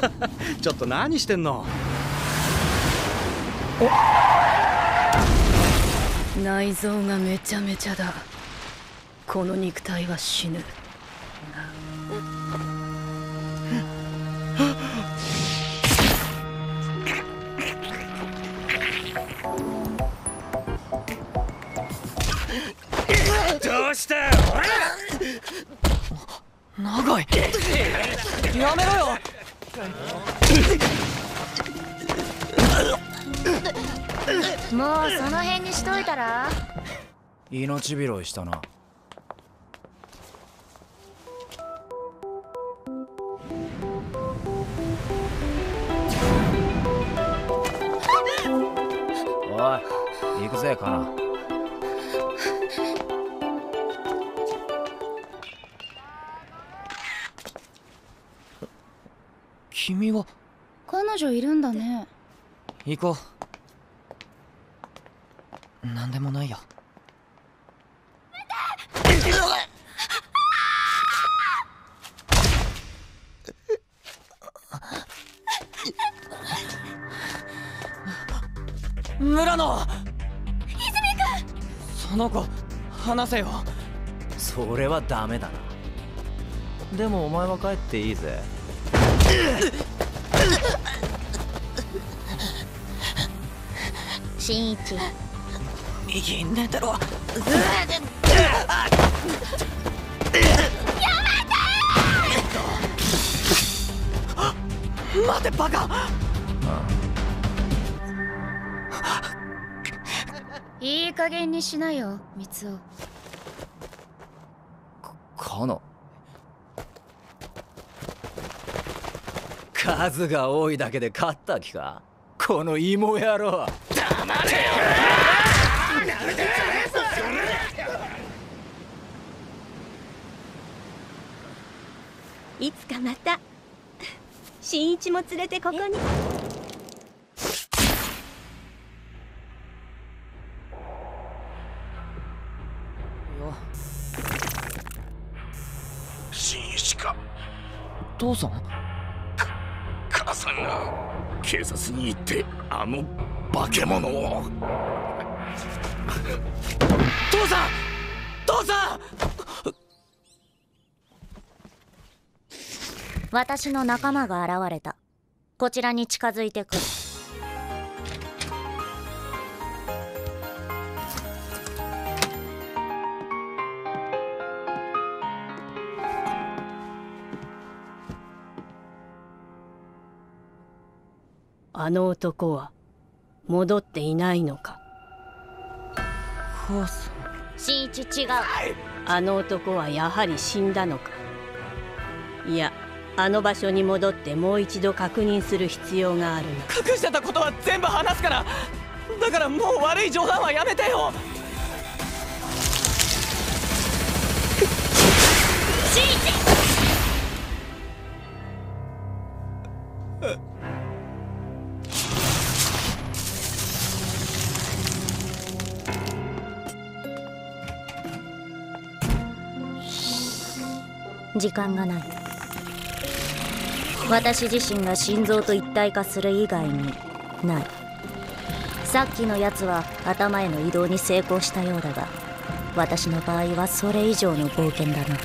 ちょっと何してんの？ 内臓がめちゃめちゃだ。この肉体は死ぬ。 どうした？ 長い。やめろよ。 もうその辺にしといたら。 命拾いしたな。おい、行くぜカナ。君は？ 彼女いるんだね。 行こう。なんでもないよ。村野！泉君！その子話せよ。それはダメだな。でもお前は帰っていいぜ。 新一、 右寝てろ。やめて！待てバカ！ いい加減にしなよ、三尾。 カナ。数が多いだけで勝った気か？この芋野郎。黙れよ！ いつかまた新一も連れてここに。 新一か？ 父さん？ 母さんが警察に行ってあの化け物を。 父さん！父さん！ 私の仲間が現れた。こちらに近づいてくる。 あの男は戻っていないのか？ 母さん。 新一違う。 あの男はやはり死んだのか？いや、あの場所に戻ってもう一度確認する必要があるの。 隠してたことは全部話すから。だからもう悪い冗談はやめてよ。 新一！時間がない。私自身が心臓と一体化する以外にない。さっきのやつは頭への移動に成功したようだが、私の場合はそれ以上の冒険だな。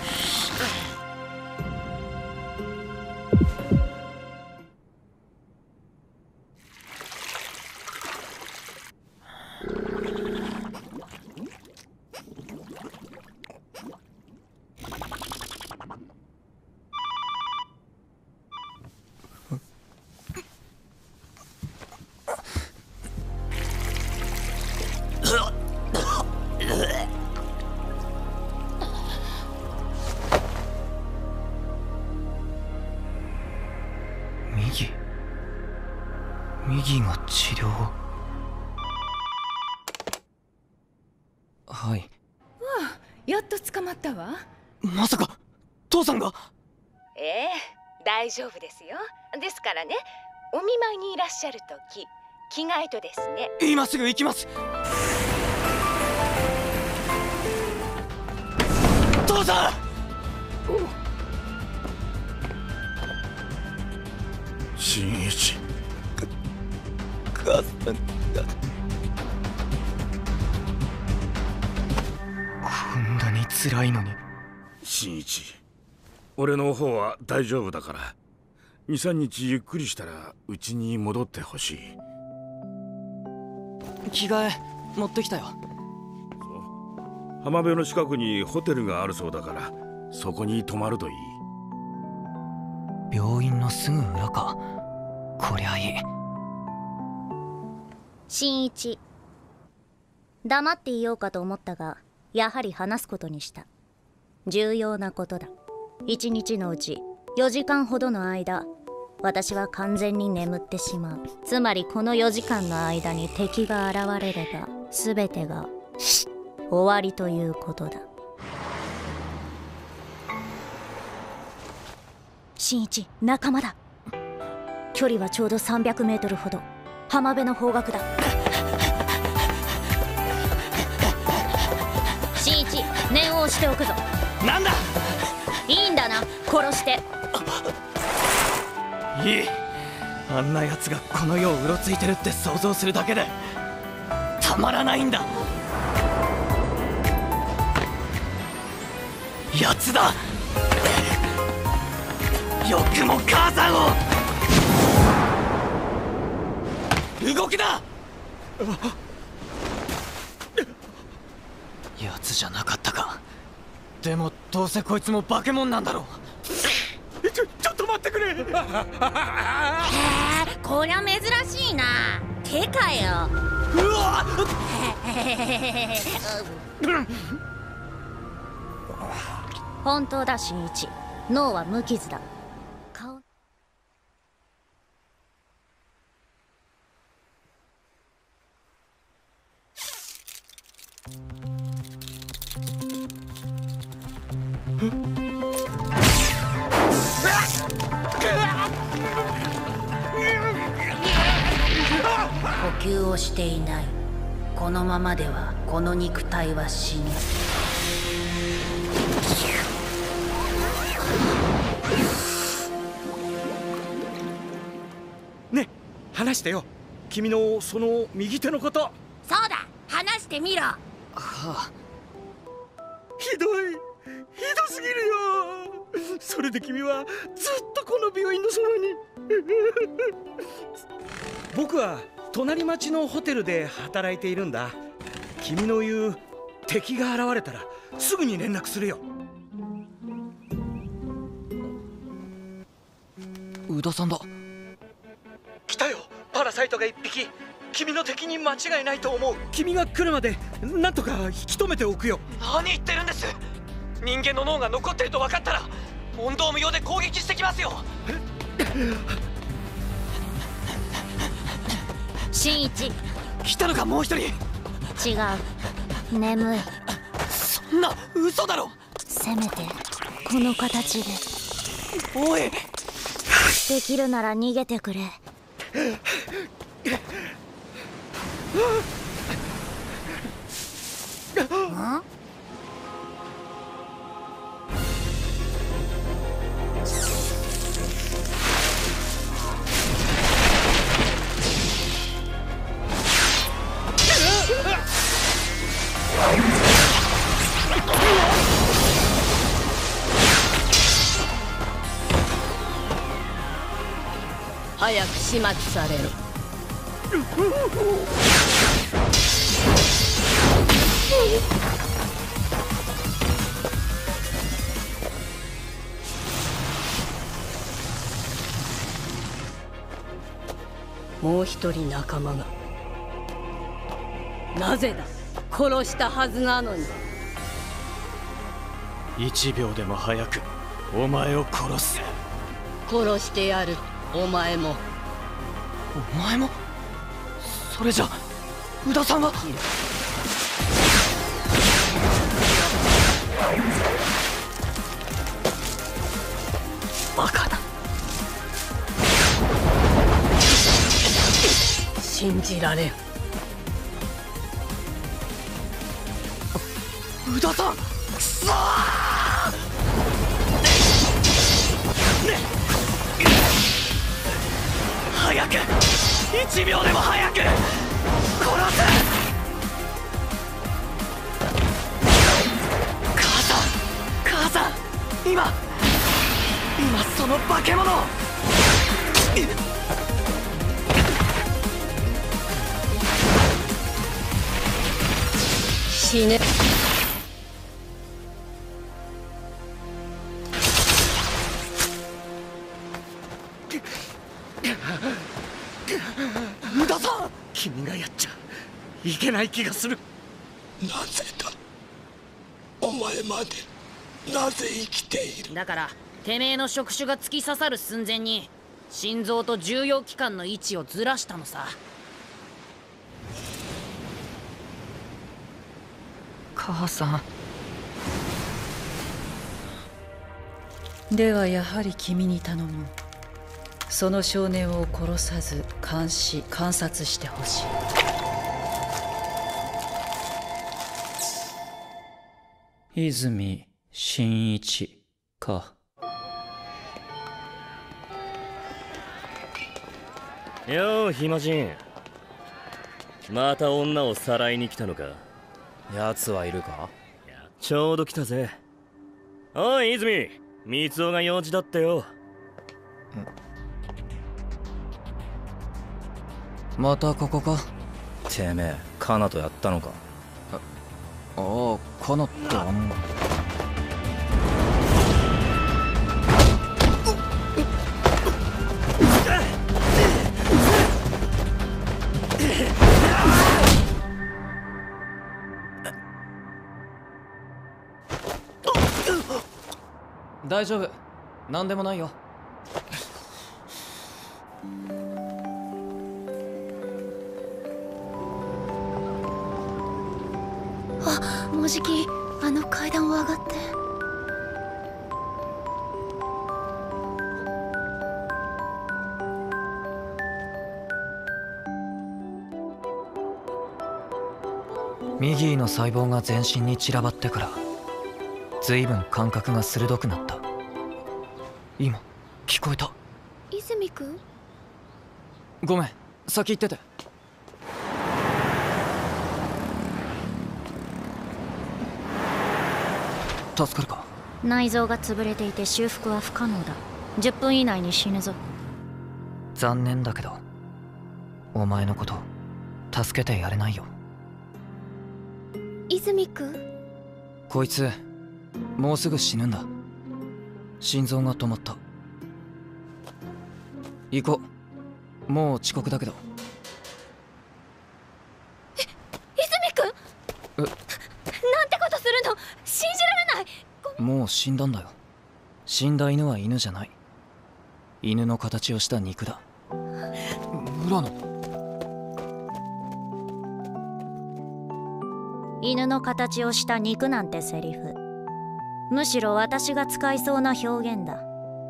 右が治療を。はい。 わあ、やっと捕まったわ。 まさか父さんが？ ええ、大丈夫ですよ。ですからね、お見舞いにいらっしゃるとき着替えとですね。 今すぐ行きます。父さん！ 新一。 母さんがこんなに辛いのに。 新一、俺の方は大丈夫だから2、3日ゆっくりしたらうちに戻ってほしい。 着替え持ってきたよ。 浜辺の近くにホテルがあるそうだからそこに泊まるといい。 病院のすぐ裏か。こりゃいい。 新一、黙っていようかと思ったがやはり話すことにした。重要なことだ。1日のうち4時間ほどの間、私は完全に眠ってしまう。つまりこの4時間の間に敵が現れれば全てが終わりということだ。新一、仲間だ。距離はちょうど300メートルほど。浜辺の方角だ。新一、念を押しておくぞ。 なんだ。 いいんだな、殺して。 いい。あんな奴がこの世をうろついてるって想像するだけでたまらないんだ。奴だ。よくも母さんを。動きだ。奴じゃなかったか。でもどうせこいつも化け物なんだろう。 ちょっと待ってくれ。 こりゃ珍しいな。手かよ。 うわ本当だ新一、脳は無傷だ。顔呼吸をしていない。このままではこの肉体は死ぬ。 ね、話してよ。君のその右手のこと。 そうだ、話してみろ。 はあ。 ひどすぎるよ。それで君はずっとこの病院のそばに。僕は隣町のホテルで働いているんだ。君の言う敵が現れたらすぐに連絡するよ。 宇田さんだ。 来たよ、パラサイトが1匹。君の敵に間違いないと思う。君が来るまでなんとか引き止めておくよ。 何言ってるんです。人間の脳が残ってると分かったら問答無用で攻撃してきますよ。 新一、 来たのかもう一人。 違う、眠い。 そんな嘘だろ。 せめてこの形で。 おい、 できるなら逃げてくれ。ん？ 早く始末されろ。もう一人仲間が。なぜだ。殺したはずなのに。 1秒でも早くお前を殺す。 殺してやる。お前も。 お前も。それじゃ宇田さんは。バカだ。 信じられん。 宇田さん、くそー。 1秒でも早く殺す。母さん今その化け物死ぬ。 宇田さん、君がやっちゃいけない気がする。 なぜだ、お前までなぜ生きている。 だからてめえの触手が突き刺さる寸前に心臓と重要器官の位置をずらしたのさ。 母さん。ではやはり君に頼む。その少年を殺さず監察してほしい。 泉真一か。 よう暇人、また女をさらいに来たのか。 奴はいるか。 ちょうど来たぜ。おい泉、三尾が用事だってよ。 またここか。 てめえカナとやったのか。 ああ、カナって大丈夫、なんでもないよ。 あ、もうじきあの階段を上がって。 ミギーの細胞が全身に散らばってから随分感覚が鋭くなった。今聞こえた。 泉くん、 ごめん、先行ってて。助かるか。 内臓が潰れていて修復は不可能だ。10分以内に死ぬぞ。 残念だけどお前のこと助けてやれないよ。 泉くん、 こいつもうすぐ死ぬんだ。心臓が止まった。行こう、もう遅刻だけど。 泉くん、なんてことするの、信じられない。 もう死んだんだよ。死んだ犬は犬じゃない。犬の形をした肉だ。村野、 犬の形をした肉なんてセリフ、むしろ私が使いそうな表現だ。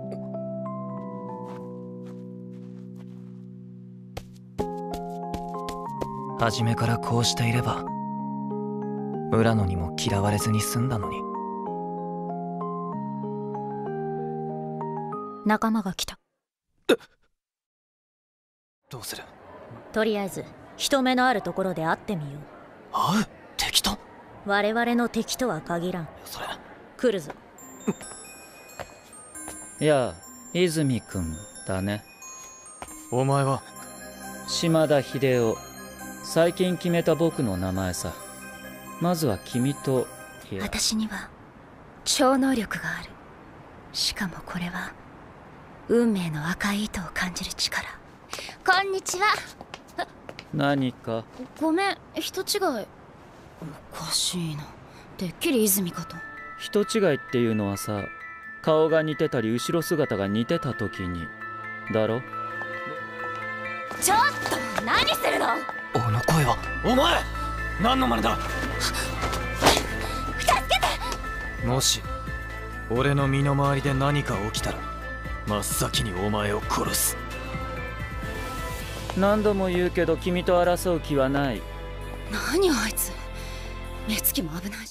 初めからこうしていれば村野にも嫌われずに済んだのに。 仲間が来た。 どうする。 とりあえず人目のあるところで会ってみよう。 会う？敵と？ 我々の敵とは限らん。 それ来るぞ。 いや、泉くんだね。 お前は？ 島田秀夫。最近決めた僕の名前さ。まずは君と。 私には超能力がある。しかもこれは運命の赤い糸を感じる力。こんにちは。 何か？ ごめん、人違い。おかしいな。てっきり泉かと。 人違いっていうのはさ、顔が似てたり後ろ姿が似てた時にだろ。 ちょっと何するの。 あの声は。お前何の真似だ。 助けて。 もし俺の身の回りで何か起きたら真っ先にお前を殺す。 何度も言うけど君と争う気はない。 何あいつ、目つきも危ないし。